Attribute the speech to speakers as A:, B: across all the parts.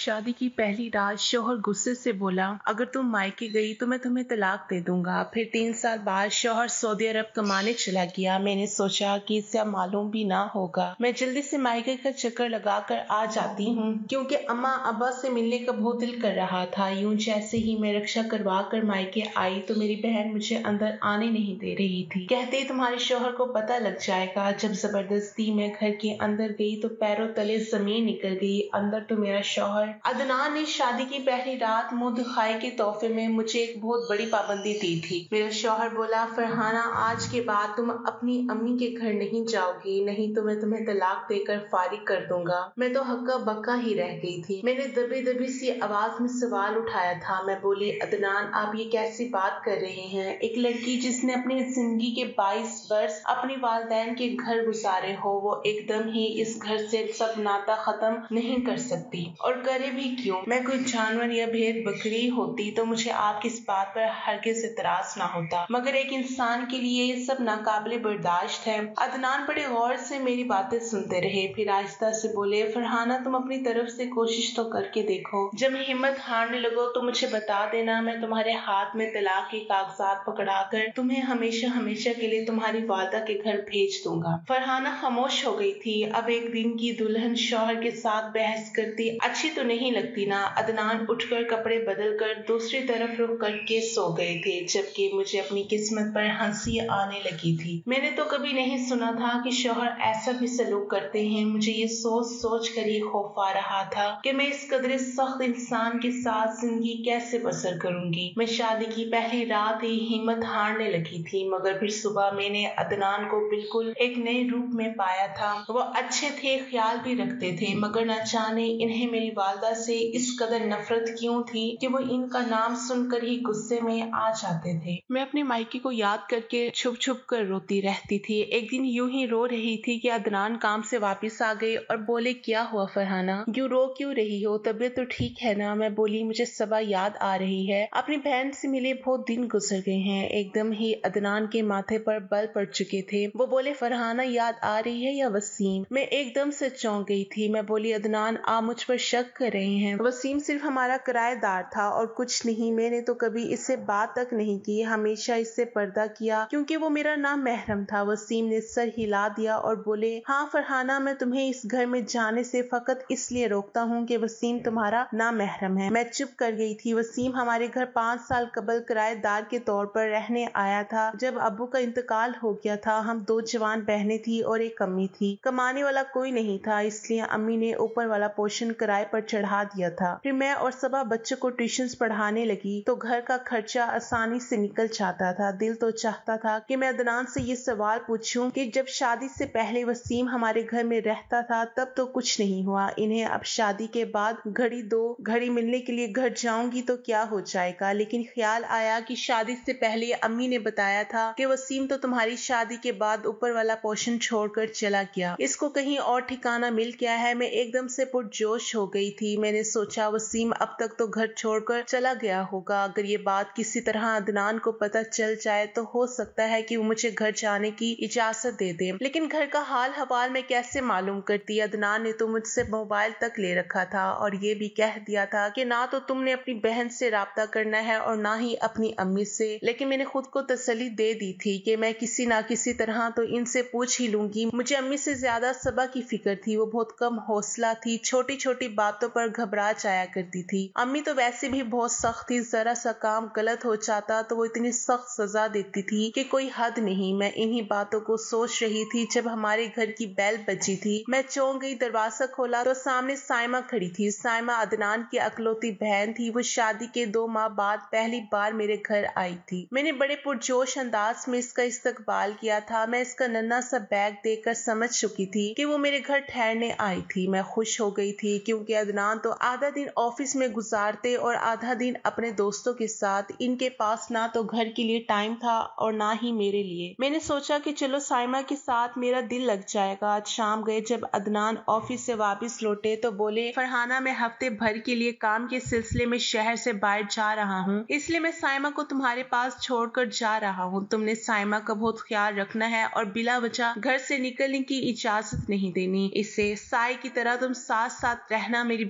A: शादी की पहली रात शौहर गुस्से से बोला, अगर तुम मायके गई तो मैं तुम्हें तलाक दे दूंगा। फिर 3 साल बाद शौहर सऊदी अरब कमाने चला गया। मैंने सोचा कि इससे मालूम भी ना होगा, मैं जल्दी से मायके का चक्कर लगा कर आ जाती हूँ, क्योंकि अम्मा अब्बा से मिलने का बहुत दिल कर रहा था। यूं जैसे ही मैं रक्षा करवा कर मायके आई तो मेरी बहन मुझे अंदर आने नहीं दे रही थी। कहते तुम्हारे शौहर को पता लग जाएगा। जब जबरदस्ती मैं घर के अंदर गई तो पैरों तले जमीन निकल गई। अंदर तो मेरा शौहर। अदनान ने शादी की पहली रात मुंह दिखाई के तोहफे में मुझे एक बहुत बड़ी पाबंदी दी थी। मेरा शौहर बोला, फरहाना आज के बाद तुम अपनी अम्मी के घर नहीं जाओगी, नहीं तो मैं तुम्हें तलाक देकर फारिग कर दूंगा। मैं तो हक्का बक्का ही रह गई थी। मैंने दबी दबी सी आवाज में सवाल उठाया था। मैं बोली, अदनान आप ये कैसी बात कर रहे हैं? एक लड़की जिसने अपनी जिंदगी के 22 वर्ष अपने वालिदैन के घर गुजारे हो, वो एकदम ही इस घर से सब नाता खत्म नहीं कर सकती, और करे भी क्यों? मैं कोई जानवर या भेड़ बकरी होती तो मुझे आपकी इस बात पर हरगिज़ इतराज ना होता, मगर एक इंसान के लिए ये सब नाकाबिले बर्दाश्त है। अदनान बड़े गौर से मेरी बातें सुनते रहे, फिर आहिस्ता से बोले, फरहाना तुम अपनी तरफ से कोशिश तो करके देखो। जब हिम्मत हारने लगो तो मुझे बता देना, मैं तुम्हारे हाथ में तलाक के कागजात पकड़ा कर तुम्हें हमेशा हमेशा के लिए तुम्हारी वालदा के घर भेज दूंगा। फरहाना खामोश हो गई थी। अब एक दिन की दुल्हन शौहर के साथ बहस करती अच्छी तो नहीं लगती ना। अदनान उठकर कपड़े बदल कर दूसरी तरफ रुख करके सो गए थे, जबकि मुझे अपनी किस्मत पर हंसी आने लगी थी। मैंने तो कभी नहीं सुना था कि शौहर ऐसा भी सलूक करते हैं। मुझे ये सोच सोच कर ही खौफ आ रहा था कि मैं इस कदर सख्त इंसान के साथ जिंदगी कैसे बसर करूंगी। मैं शादी की पहली रात ही हिम्मत हारने लगी थी, मगर फिर सुबह मैंने अदनान को बिल्कुल एक नए रूप में पाया था। वो अच्छे थे, ख्याल भी रखते थे, मगर न जाने इन्हें मेरी वालदा से इस कदर नफरत क्यों थी कि वो इनका नाम सुनकर ही गुस्से में आ जाते थे। मैं अपने मायके को याद करके छुप छुप कर रोती रहती थी। एक दिन यूं ही रो रही थी कि अदनान काम से वापस आ गए और बोले, क्या हुआ फरहाना, यूं रो क्यों रही हो? तबीयत तो ठीक है ना? मैं बोली, मुझे सबा याद आ रही है। अपनी बहन से मिले बहुत दिन गुजर गए हैं। एकदम ही अदनान के माथे पर बल पड़ चुके थे। वो बोले, फरहाना याद आ रही है या वसीम? मैं एकदम से चौंक गई थी। मैं बोली, अदनान आप मुझ पर शक कर रहे हैं? वसीम सिर्फ हमारा किराएदार था और कुछ नहीं। मैंने तो कभी इससे बात तक नहीं की, हमेशा इससे पर्दा किया क्योंकि वो मेरा नाम महरम था। वसीम ने सर हिला दिया और बोले, हाँ फरहाना, मैं तुम्हें इस घर में जाने से फकत इसलिए रोकता हूँ कि वसीम तुम्हारा नाम महरम है। मैं चुप कर गई थी। वसीम हमारे घर 5 साल कबल किराएदार के तौर पर रहने आया था। जब अब्बू का इंतकाल हो गया था, हम 2 जवान बहनें थी और एक अम्मी थी। कमाने वाला कोई नहीं था, इसलिए अम्मी ने ऊपर वाला पोर्शन किराए पर चढ़ा दिया था। फिर मैं और सबा बच्चों को ट्यूशंस पढ़ाने लगी तो घर का खर्चा आसानी से निकल जाता था। दिल तो चाहता था कि मैं अदनान से ये सवाल पूछूं कि जब शादी से पहले वसीम हमारे घर में रहता था तब तो कुछ नहीं हुआ, इन्हें अब शादी के बाद घड़ी दो घड़ी मिलने के लिए घर जाऊंगी तो क्या हो जाएगा? लेकिन ख्याल आया कि शादी से पहले अम्मी ने बताया था कि वसीम तो तुम्हारी शादी के बाद ऊपर वाला पोर्शन छोड़कर चला गया, इसको कहीं और ठिकाना मिल गया है। मैं एकदम से पुरजोश हो गई थी। मैंने सोचा वसीम अब तक तो घर छोड़कर चला गया होगा। अगर ये बात किसी तरह अदनान को पता चल जाए तो हो सकता है कि वो मुझे घर जाने की इजाजत दे दे, लेकिन घर का हाल हवाल मैं कैसे मालूम करती? अदनान ने तो मुझसे मोबाइल तक ले रखा था और ये भी कह दिया था कि ना तो तुमने अपनी बहन से राब्ता करना है और ना ही अपनी अम्मी से। लेकिन मैंने खुद को तसल्ली दे दी थी कि मैं किसी ना किसी तरह तो इनसे पूछ ही लूंगी। मुझे अम्मी से ज्यादा सबा की फिक्र थी। वो बहुत कम हौसला थी, छोटी छोटी बातों पर घबरा जाया करती थी। अम्मी तो वैसे भी बहुत सख्त थी, जरा सा काम गलत हो जाता तो वो इतनी सख्त सजा देती थी कि कोई हद नहीं। मैं इन्हीं बातों को सोच रही थी जब हमारे घर की बेल बजी थी। मैं चौंक गई, दरवाजा खोला तो सामने साइमा खड़ी थी। साइमा अदनान की अकलौती बहन थी। वो शादी के 2 माह बाद पहली बार मेरे घर आई थी। मैंने बड़े पुरजोश अंदाज में इसका इस्तकबाल किया था। मैं इसका नन्हा सा बैग देखकर समझ चुकी थी कि वो मेरे घर ठहरने आई थी। मैं खुश हो गई थी क्योंकि अदनान तो आधा दिन ऑफिस में गुजारते और आधा दिन अपने दोस्तों के साथ। इनके पास ना तो घर के लिए टाइम था और ना ही मेरे लिए। मैंने सोचा कि चलो साइमा के साथ मेरा दिल लग जाएगा। आज शाम गए जब अदनान ऑफिस से वापस लौटे तो बोले, फरहाना मैं हफ्ते भर के लिए काम के सिलसिले में शहर से बाहर जा रहा हूँ, इसलिए मैं साइमा को तुम्हारे पास छोड़कर जा रहा हूँ। तुमने साइमा का बहुत ख्याल रखना है और बिला वजह घर से निकलने की इजाजत नहीं देनी। इससे साई की तरह तुम साथ साथ रहना। मेरी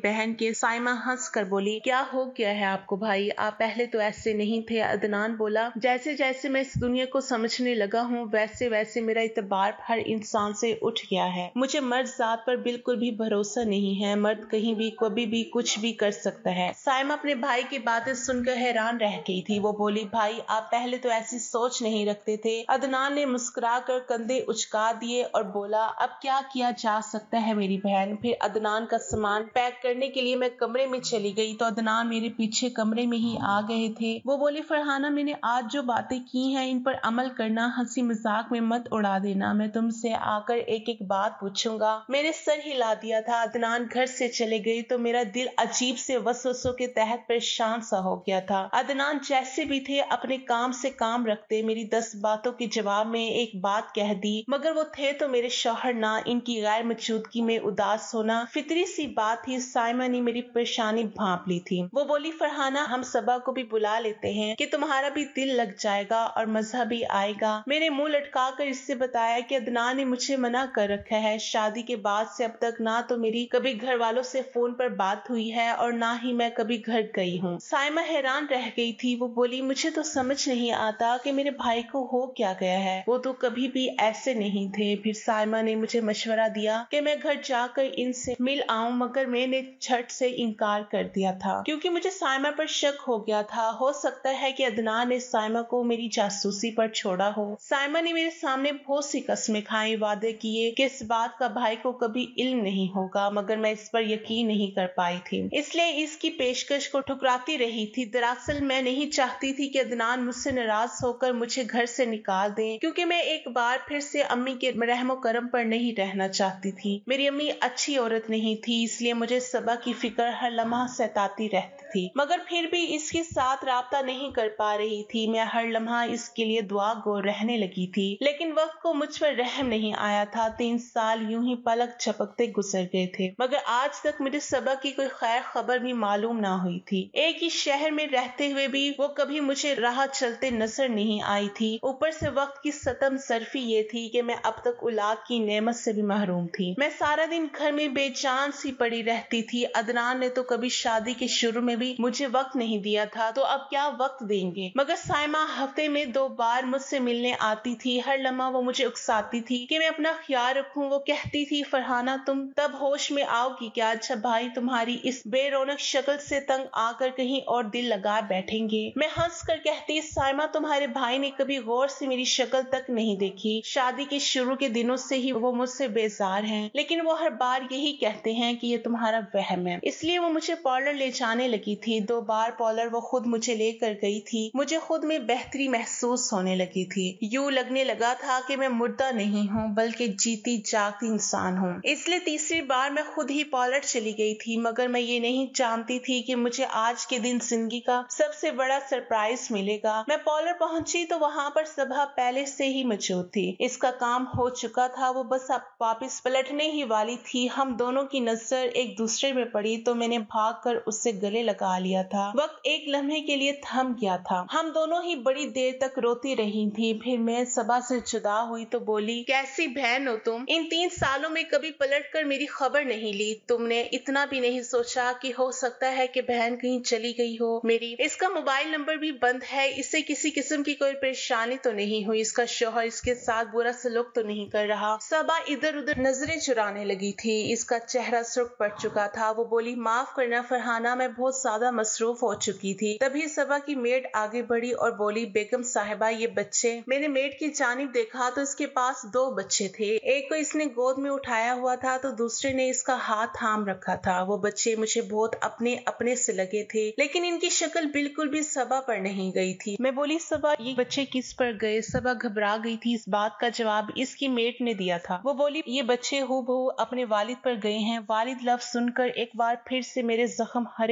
A: बहन के। साइमा हंस कर बोली, क्या हो गया है आपको भाई, आप पहले तो ऐसे नहीं थे। अदनान बोला, जैसे जैसे मैं इस दुनिया को समझने लगा हूँ वैसे वैसे मेरा इतबार हर इंसान से उठ गया है। मुझे मर्द जात पर बिल्कुल भी भरोसा नहीं है। मर्द कहीं भी कभी भी कुछ भी कर सकता है। साइमा अपने भाई की बातें सुनकर हैरान रह गई थी। वो बोली, भाई आप पहले तो ऐसी सोच नहीं रखते थे। अदनान ने मुस्कुराकर कंधे उचका दिए और बोला, अब क्या किया जा सकता है मेरी बहन। फिर अदनान का सामान पैक करने के लिए मैं कमरे में चली गई तो अदनान मेरे पीछे कमरे में ही आ गए थे। वो बोली, फरहाना मैंने आज जो बातें की हैं इन पर अमल करना, हंसी मजाक में मत उड़ा देना। मैं तुमसे आकर एक एक बात पूछूंगा। मैंने सर हिला दिया था। अदनान घर से चले गई तो मेरा दिल अजीब से वसवसों के तहत परेशान सा हो गया था। अदनान जैसे भी थे अपने काम से काम रखते। मेरी 10 बातों के जवाब में एक बात कह दी, मगर वो थे तो मेरे शौहर ना। इनकी गैर मौजूदगी में उदास होना फितरी सी बात थी। साइमा ने मेरी परेशानी भांप ली थी। वो बोली, फरहाना हम सबा को भी बुला लेते हैं कि तुम्हारा भी दिल लग जाएगा और मजा भी आएगा। मैंने मुंह लटका कर इससे बताया कि अदनान ने मुझे मना कर रखा है। शादी के बाद से अब तक ना तो मेरी कभी घर वालों से फोन पर बात हुई है और ना ही मैं कभी घर गई हूँ। साइमा हैरान रह गई थी। वो बोली, मुझे तो समझ नहीं आता कि मेरे भाई को हो क्या गया है। वो तो कभी भी ऐसे नहीं थे। फिर साइमा ने मुझे मशवरा दिया कि मैं घर जाकर इनसे मिल आऊं, मगर मैंने झट से इनकार कर दिया था क्योंकि मुझे साइमा पर शक हो गया था। हो सकता है कि अदनान ने साइमा को मेरी जासूसी पर छोड़ा हो। साइमा ने मेरे सामने बहुत सी कस्में खाई, वादे किए कि इस बात का भाई को कभी इल्म नहीं होगा, मगर मैं इस पर यकीन नहीं कर पाई थी, इसलिए इसकी पेशकश को ठुकराती रही थी। दरअसल मैं नहीं चाहती थी कि अदनान मुझसे नाराज होकर मुझे घर से निकाल दें, क्योंकि मैं एक बार फिर से अम्मी के रहमो करम पर नहीं रहना चाहती थी। मेरी अम्मी अच्छी औरत नहीं थी, इसलिए मुझे सबा की फिक्र हर लम्हा सताती रहती थी, मगर फिर भी इसके साथ राब्ता नहीं कर पा रही थी। मैं हर लम्हा इसके लिए दुआ गो रहने लगी थी, लेकिन वक्त को मुझ पर रहम नहीं आया था। 3 साल यूं ही पलक झपकते गुजर गए थे, मगर आज तक मुझे सबा की कोई खैर खबर भी मालूम ना हुई थी। एक ही शहर में रहते हुए भी वो कभी मुझे राह चलते नजर नहीं आई थी। ऊपर से वक्त की सतम सरफी ये थी कि मैं अब तक औलाद की नेमत से भी महरूम थी। मैं सारा दिन घर में बेजान सी पड़ी रहती थी। अदनान ने तो कभी शादी के शुरू में भी मुझे वक्त नहीं दिया था, तो अब क्या वक्त देंगे। मगर साइमा हफ्ते में 2 बार मुझसे मिलने आती थी। हर लम्हा वो मुझे उकसाती थी कि मैं अपना ख्याल रखूं। वो कहती थी, फरहाना तुम तब होश में आओगी क्या जब भाई तुम्हारी इस बेरौनक शक्ल से तंग आकर कहीं और दिल लगा बैठेंगे। मैं हंस कर कहती, साइमा तुम्हारे भाई ने कभी गौर से मेरी शक्ल तक नहीं देखी। शादी के शुरू के दिनों से ही वो मुझसे बेजार हैं, लेकिन वो हर बार यही कहते हैं कि ये तुम्हारा वहम है। इसलिए वो मुझे पार्लर ले जाने लगी थी। 2 बार पार्लर वो खुद मुझे लेकर गई थी। मुझे खुद में बेहतरी महसूस होने लगी थी। यूं लगने लगा था कि मैं मुर्दा नहीं हूँ बल्कि जीती जागती इंसान हूँ। इसलिए तीसरी बार मैं खुद ही पार्लर चली गई थी, मगर मैं ये नहीं जानती थी कि मुझे आज के दिन जिंदगी का सबसे बड़ा सरप्राइज मिलेगा। मैं पार्लर पहुंची तो वहाँ पर सबा पहले से ही मौजूद थी। इसका काम हो चुका था, वो बस अब वापस पलटने ही वाली थी। हम दोनों की नजर एक दूसरे में पड़ी तो मैंने भागकर उससे गले लगा लिया था। वक्त एक लम्हे के लिए थम गया था। हम दोनों ही बड़ी देर तक रोती रही थी। फिर मैं सबा से जुदा हुई तो बोली, कैसी बहन हो तुम। इन 3 सालों में कभी पलट कर मेरी खबर नहीं ली। तुमने इतना भी नहीं सोचा कि हो सकता है कि बहन कहीं चली गई हो। मेरी इसका मोबाइल नंबर भी बंद है। इससे किसी किस्म की कोई परेशानी तो नहीं हुई। इसका शौहर इसके साथ बुरा सलूक तो नहीं कर रहा। सबा इधर उधर नजरें चुराने लगी थी। इसका चेहरा सुर्ख पड़ चुका था। वो बोली, माफ करना फरहाना, मैं बहुत ज्यादा मसरूफ हो चुकी थी। तभी सबा की मेड आगे बढ़ी और बोली, बेगम साहिबा ये बच्चे। मैंने मेड की जानिब देखा तो इसके पास 2 बच्चे थे। एक को इसने गोद में उठाया हुआ था तो दूसरे ने इसका हाथ थाम रखा था। वो बच्चे मुझे बहुत अपने अपने से लगे थे, लेकिन इनकी शक्ल बिल्कुल भी सबा पर नहीं गई थी। मैं बोली, सबा ये बच्चे किस पर गए। सबा घबरा गई थी। इस बात का जवाब इसकी मेड ने दिया था। वो बोली, ये बच्चे हूबहू अपने वालिद पर गए हैं। वालिद लफ्ज सुनकर एक बार फिर से मेरे जख्म हरे हो चुके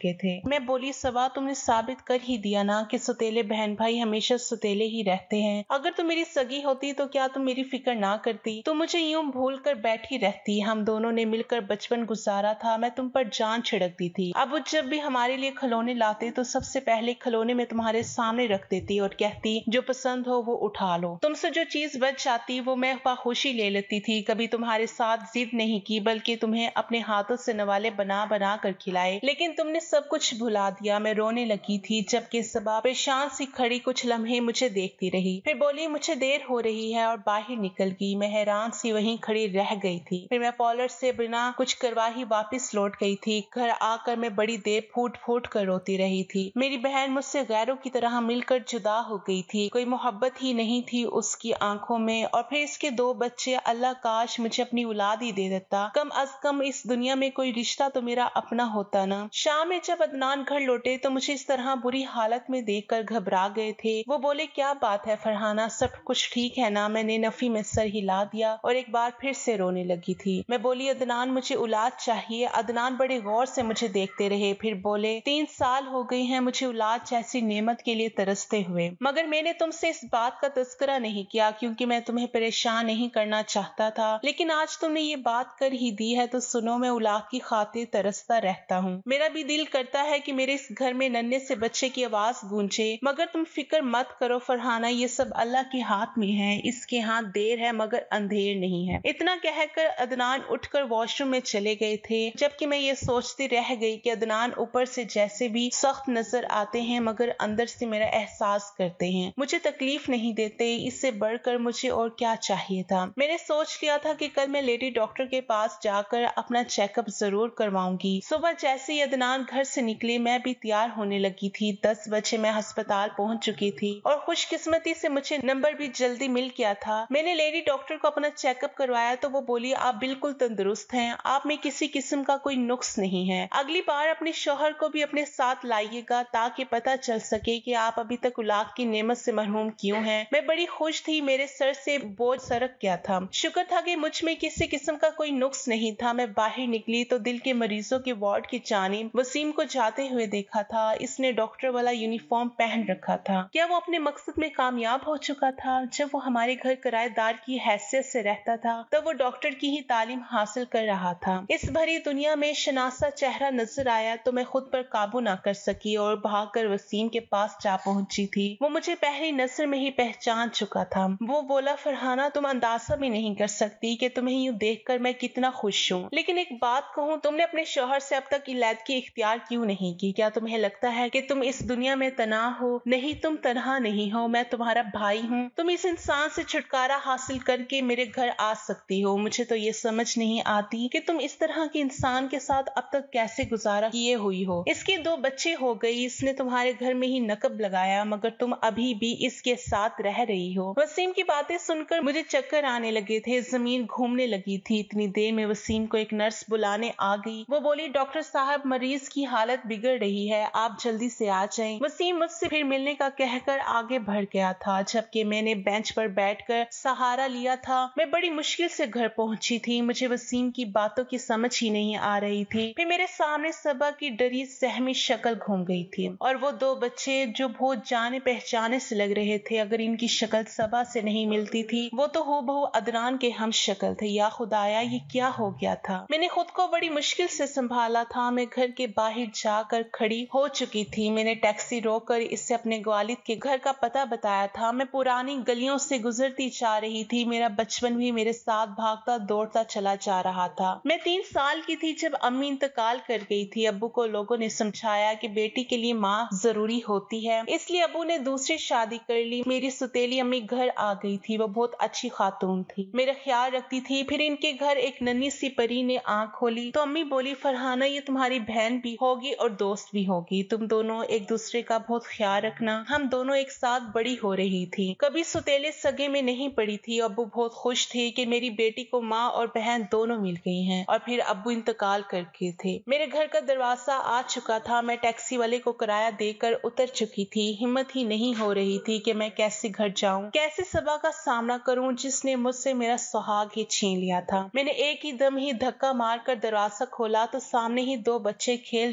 A: चुके थे। मैं बोली, सबा तुमने साबित कर ही दिया ना कि सौतेले बहन भाई हमेशा सौतेले ही रहते हैं। अगर तुम मेरी सगी होती तो क्या तुम मेरी फिक्र ना करती? तुम मुझे यूं भूल कर बैठी रहती। हम दोनों ने मिलकर बचपन गुजारा था। मैं तुम पर जान छिड़कती थी। अब जब भी हमारे लिए खिलौने लाते तो सबसे पहले खिलौने में तुम्हारे सामने रख देती और कहती जो पसंद हो वो उठा लो। तुमसे जो चीज बच जाती वो मैं खुशी ले लेती थी। कभी तुम्हारे साथ जिद नहीं की बल्कि तुम्हें अपने हाथों से नवाले बना बना कर खिलाए। लेकिन तुमने सब कुछ भुला दिया। मैं रोने लगी थी जबकि सबा परेशान सी खड़ी कुछ लम्हे मुझे देखती रही। फिर बोली, मुझे देर हो रही है और बाहर निकल गई। मैं हैरान सी वहीं खड़ी रह गई थी। फिर मैं पॉलर से बिना कुछ करवाही वापस लौट गई थी। घर आकर मैं बड़ी देर फूट फूट कर रोती रही थी। मेरी बहन मुझसे गैरों की तरह मिलकर जुदा हो गई थी। कोई मोहब्बत ही नहीं थी उसकी आंखों में। और फिर इसके 2 बच्चे। अल्लाह काश मुझे अपनी औलाद ही दे देता। कम अज कम इस दुनिया में कोई रिश्ता तो मेरा अपना होता ना। शाम में जब अदनान घर लौटे तो मुझे इस तरह बुरी हालत में देखकर घबरा गए थे। वो बोले, क्या बात है फरहाना, सब कुछ ठीक है ना? मैंने नफी में सर हिला दिया और एक बार फिर से रोने लगी थी। मैं बोली, अदनान मुझे औलाद चाहिए। अदनान बड़े गौर से मुझे देखते रहे। फिर बोले, 3 साल हो गए हैं मुझे औलाद जैसी नेमत के लिए तरसते हुए, मगर मैंने तुमसे इस बात का तज़किरा नहीं किया क्योंकि मैं तुम्हें परेशान नहीं करना चाहता था। लेकिन आज तुमने ये बात कर ही दी है तो सुनो, मैं औलाद की खातिर तरसता रहता हूँ। मेरा भी दिल करता है कि मेरे इस घर में नन्हे से बच्चे की आवाज गूंजे, मगर तुम फिक्र मत करो फरहाना, ये सब अल्लाह के हाथ में है। इसके हाथ देर है मगर अंधेर नहीं है। इतना कहकर अदनान उठकर वॉशरूम में चले गए थे जबकि मैं ये सोचती रह गई कि अदनान ऊपर से जैसे भी सख्त नजर आते हैं मगर अंदर से मेरा एहसास करते हैं, मुझे तकलीफ नहीं देते। इससे बढ़कर मुझे और क्या चाहिए था। मैंने सोच लिया था कि कल मैं लेडी डॉक्टर के पास जाकर अपना चेकअप जरूर करवाऊंगी। सुबह जैसे ही अदनान घर से निकले मैं भी तैयार होने लगी थी। 10 बजे मैं अस्पताल पहुंच चुकी थी और खुशकिस्मती से मुझे नंबर भी जल्दी मिल गया था। मैंने लेडी डॉक्टर को अपना चेकअप करवाया तो वो बोली, आप बिल्कुल तंदुरुस्त हैं, आप में किसी किस्म का कोई नुक्स नहीं है। अगली बार अपने शौहर को भी अपने साथ लाइएगा ताकि पता चल सके कि आप अभी तक औलाद की नेमत से महरूम क्यों हैं। मैं बड़ी खुश थी, मेरे सर से बोझ सरक गया था। शुक्र था कि मुझ में किसी किस्म का कोई नुक्स नहीं था। मैं बाहर निकली तो दिल के मरीजों के वार्ड की जानिब वसीम को जाते हुए देखा था। इसने डॉक्टर वाला यूनिफॉर्म पहन रखा था। क्या वो अपने मकसद में कामयाब हो चुका था? जब वो हमारे घर किराएदार की हैसियत से रहता था तब वो डॉक्टर की ही तालीम हासिल कर रहा था। इस भरी दुनिया में शनासा चेहरा नजर आया तो मैं खुद पर काबू ना कर सकी और भागकर वसीम के पास जा पहुंची थी। वो मुझे पहली नजर में ही पहचान चुका था। वो बोला, फरहाना तुम अंदाजा भी नहीं कर सकती कि तुम्हें यूं देखकर मैं कितना खुश हूँ। लेकिन एक बात कहूँ, तुमने अपने शौहर से अब तक इलादगी इख्तियार क्यों नहीं की? क्या तुम्हें लगता है कि तुम इस दुनिया में तन्हा हो? नहीं, तुम तन्हा नहीं हो, मैं तुम्हारा भाई हूँ। तुम इस इंसान से छुटकारा हासिल करके मेरे घर आ सकती हो। मुझे तो ये समझ नहीं आती कि तुम इस तरह के इंसान के साथ अब तक कैसे गुजारा किए हुई हो। इसके 2 बच्चे हो गई, इसने तुम्हारे घर में ही नकब लगाया मगर तुम अभी भी इसके साथ रह रही हो। वसीम की बातें सुनकर मुझे चक्कर आने लगे थे, जमीन घूमने लगी थी। इतनी देर में वसीम को एक नर्स बुलाने आ गई। वो बोली, डॉक्टर साहब मरीज की हालत बिगड़ रही है, आप जल्दी से आ जाएं। वसीम मुझसे फिर मिलने का कहकर आगे बढ़ गया था जबकि मैंने बेंच पर बैठकर सहारा लिया था। मैं बड़ी मुश्किल से घर पहुंची थी। मुझे वसीम की बातों की समझ ही नहीं आ रही थी। फिर मेरे सामने सबा की डरी सहमी शक्ल घूम गई थी और वो 2 बच्चे जो बहुत जाने पहचाने से लग रहे थे। अगर इनकी शक्ल सबा से नहीं मिलती थी वो तो हूबहू अदनान के हम शक्ल थे। या खुदाया, ये क्या हो गया था? मैंने खुद को बड़ी मुश्किल से संभाला था। मैं घर के बाहर जाकर खड़ी हो चुकी थी। मैंने टैक्सी रोककर इससे अपने वालिद के घर का पता बताया था। मैं पुरानी गलियों से गुजरती जा रही थी। मेरा बचपन भी मेरे साथ भागता दौड़ता चला जा रहा था। मैं 3 साल की थी जब अम्मी इंतकाल कर गई थी। अब्बू को लोगों ने समझाया कि बेटी के लिए माँ जरूरी होती है, इसलिए अब्बू ने दूसरी शादी कर ली। मेरी सुतेली अम्मी घर आ गई थी। वो बहुत अच्छी खातून थी, मेरा ख्याल रखती थी। फिर इनके घर एक नन्ही सी परी ने आंख खोली तो अम्मी बोली, फरहाना ये तुम्हारी बहन भी होगी और दोस्त भी होगी, तुम दोनों एक दूसरे का बहुत ख्याल रखना। हम दोनों एक साथ बड़ी हो रही थी, कभी सुतेले सगे में नहीं पड़ी थी। अब्बू बहुत खुश थे कि मेरी बेटी को माँ और बहन दोनों मिल गई हैं। और फिर अब्बू इंतकाल करके थे। मेरे घर का दरवाजा आ चुका था। मैं टैक्सी वाले को किराया देकर उतर चुकी थी। हिम्मत ही नहीं हो रही थी कि मैं कैसे घर जाऊं, कैसे सबा का सामना करूं जिसने मुझसे मेरा सुहाग ही छीन लिया था। मैंने एक ही दम ही धक्का मारकर दरवाजा खोला तो सामने ही 2 बच्चे खेल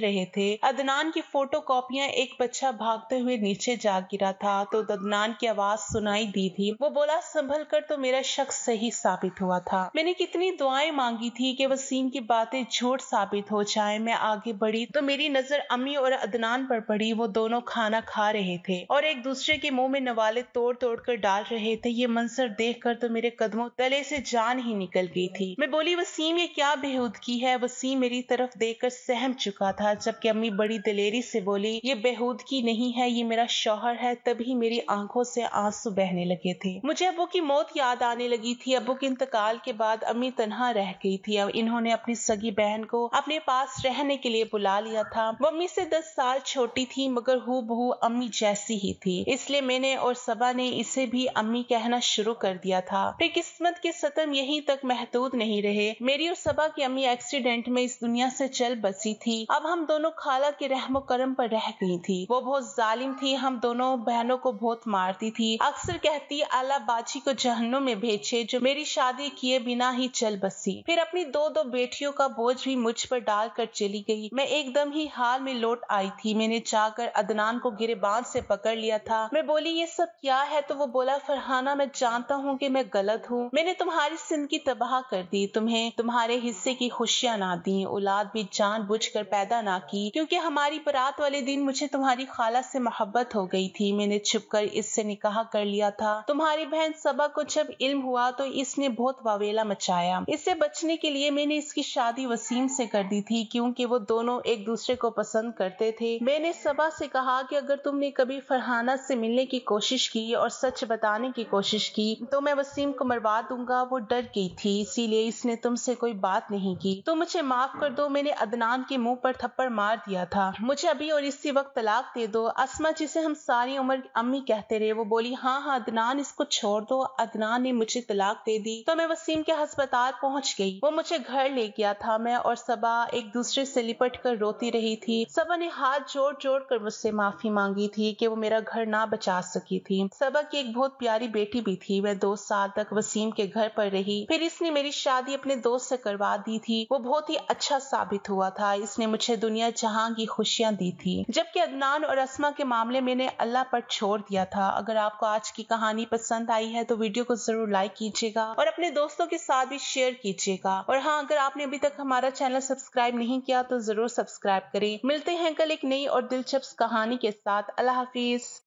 A: रहे थे। अदनान की फोटो कॉपियां एक बच्चा भागते हुए नीचे जा गिरा था तो अदनान की आवाज सुनाई दी थी। वो बोला, संभल कर। तो मेरा शक सही साबित हुआ था। मैंने कितनी दुआएं मांगी थी कि वसीम की बातें झूठ साबित हो जाए। मैं आगे बढ़ी तो मेरी नजर अम्मी और अदनान पर पड़ी। वो दोनों खाना खा रहे थे और एक दूसरे के मुंह में नवाले तोड़ तोड़ कर डाल रहे थे। ये मंजर देखकर तो मेरे कदमों तले से जान ही निकल गई थी। मैं बोली, वसीम ये क्या बेहूदगी है। वसीम मेरी तरफ देखकर सहम चुका था, जबकि अम्मी बड़ी दिलेरी से बोली, ये बेहूदगी नहीं है, ये मेरा शौहर है। तभी मेरी आंखों से आंसू बहने लगे थे। मुझे अब्बू की मौत याद आने लगी थी। अब्बू के इंतकाल के बाद अम्मी तन्हा रह गई थी। अब इन्होंने अपनी सगी बहन को अपने पास रहने के लिए बुला लिया था। वो अम्मी से 10 साल छोटी थी मगर हूबहू अम्मी जैसी ही थी, इसलिए मैंने और सबा ने इसे भी अम्मी कहना शुरू कर दिया था। फिर किस्मत के सतम यहीं तक महदूद नहीं रहे। मेरी और सबा की अम्मी एक्सीडेंट में इस दुनिया से चल बसी थी। अब हम दोनों खाला के रहमो करम पर रह गई थी। वो बहुत जालिम थी, हम दोनों बहनों को बहुत मारती थी। अक्सर कहती, अल्लाह बाजी को जहन्नुम में भेजे जो मेरी शादी किए बिना ही चल बसी। फिर अपनी दो बेटियों का बोझ भी मुझ पर डाल कर चली गई। मैं एकदम ही हाल में लौट आई थी। मैंने जाकर अदनान को गिरेबान से पकड़ लिया था। मैं बोली, ये सब क्या है। तो वो बोला, फरहाना मैं जानता हूँ कि मैं गलत हूँ। मैंने तुम्हारी जिंदगी तबाह कर दी, तुम्हें तुम्हारे हिस्से की खुशियां ना दी, औलाद भी जानबूझकर पैदा ना की, क्योंकि हमारी बारात वाले दिन मुझे तुम्हारी खाला से मोहब्बत हो गई थी। मैंने छुपकर इससे निकाह कर लिया था। तुम्हारी बहन सबा को जब इल्म हुआ तो इसने बहुत वावेला मचाया। इससे बचने के लिए मैंने इसकी शादी वसीम से कर दी थी, क्योंकि वो दोनों एक दूसरे को पसंद करते थे। मैंने सबा से कहा कि अगर तुमने कभी फरहाना से मिलने की कोशिश की और सच बताने की कोशिश की तो मैं वसीम को मरवा दूंगा। वो डर गई थी, इसीलिए इसने तुमसे कोई बात नहीं की। तो मुझे माफ कर दो, मैंने अदनान के मुंह पर थप्पड़ मार दिया था। मुझे अभी और इसी वक्त तलाक दे दो। अस्मा, जिसे हम सारी उम्र अम्मी कहते रहे, वो बोली, हाँ अदनान, इसको छोड़ दो। अदनान ने मुझे तलाक दे दी तो मैं वसीम के अस्पताल पहुंच गई। वो मुझे घर ले गया था। मैं और सबा एक दूसरे से लिपट कर रोती रही थी। सबा ने हाथ जोड़ जोड़ कर मुझसे माफी मांगी थी कि वो मेरा घर ना बचा सकी थी। सबा की एक बहुत प्यारी बेटी भी थी। मैं 2 साल तक वसीम के घर पर रही। फिर इसने मेरी शादी अपने दोस्त से करवा दी थी। वो बहुत ही अच्छा साबित हुआ था। इसने मुझे दुनिया जहां की खुशियां दी थी, जबकि अदनान और अस्मा के मामले मैंने अल्लाह पर छोड़ दिया था। अगर आपको आज की कहानी पसंद आई है तो वीडियो को जरूर लाइक कीजिएगा और अपने दोस्तों के साथ भी शेयर कीजिएगा। और हाँ, अगर आपने अभी तक हमारा चैनल सब्सक्राइब नहीं किया तो जरूर सब्सक्राइब करें। मिलते हैं कल एक नई और दिलचस्प कहानी के साथ। अल्लाह हाफिज।